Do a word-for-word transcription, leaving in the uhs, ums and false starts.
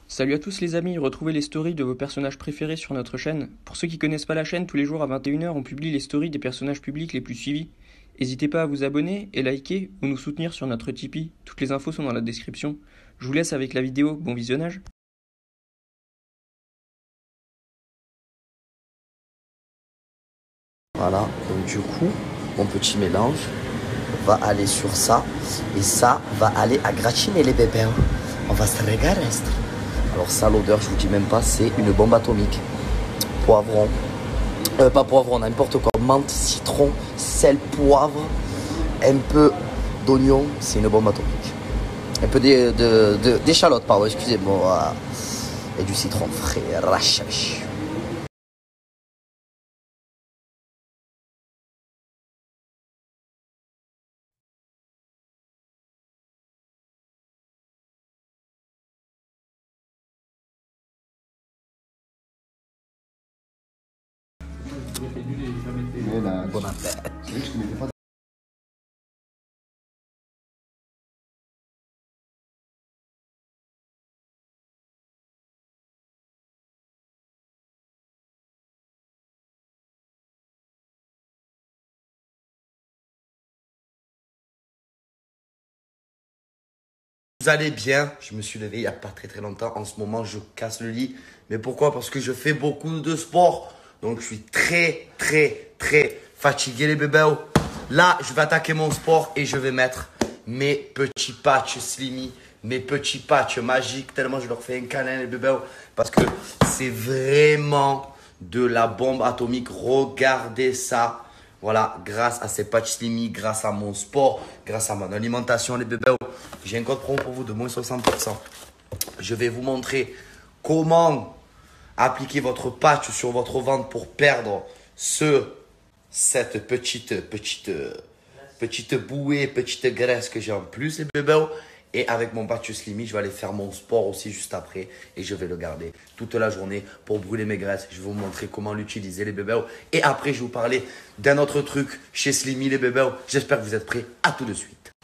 Salut à tous les amis, retrouvez les stories de vos personnages préférés sur notre chaîne. Pour ceux qui connaissent pas la chaîne, tous les jours à vingt et une heures, on publie les stories des personnages publics les plus suivis. N'hésitez pas à vous abonner et liker ou nous soutenir sur notre Tipeee. Toutes les infos sont dans la description. Je vous laisse avec la vidéo, bon visionnage. Voilà, donc du coup, mon petit mélange va aller sur ça. Et ça va aller à gratiner les bébés. On va se régaler. Alors ça, l'odeur, je vous dis même pas, c'est une bombe atomique. Poivron, euh, pas poivron, n'importe quoi. Menthe, citron, sel, poivre, un peu d'oignon, c'est une bombe atomique. Un peu d'échalote, pardon, excusez-moi. Voilà. Et du citron frais, rachache. Bon appétit. Vous allez bien? Je me suis levé il n'y a pas très très longtemps. En ce moment, je casse le lit. Mais pourquoi? Parce que je fais beaucoup de sport. Donc, je suis très très très fatigué les bébés. Là, je vais attaquer mon sport et je vais mettre mes petits patchs Slimmy, mes petits patchs magiques. Tellement je leur fais un câlin les bébés. Parce que c'est vraiment de la bombe atomique. Regardez ça. Voilà, grâce à ces patchs Slimmy, grâce à mon sport, grâce à mon alimentation, les bébés, j'ai un code promo pour vous de moins soixante pour cent. Je vais vous montrer comment appliquer votre patch sur votre ventre pour perdre ce, cette petite, petite, petite bouée, petite graisse que j'ai en plus, les bébés. Et avec mon patch Slimmy, je vais aller faire mon sport aussi juste après. Et je vais le garder toute la journée pour brûler mes graisses. Je vais vous montrer comment l'utiliser, les bébés. Et après, je vais vous parler d'un autre truc chez Slimmy, les bébés. J'espère que vous êtes prêts. À tout de suite.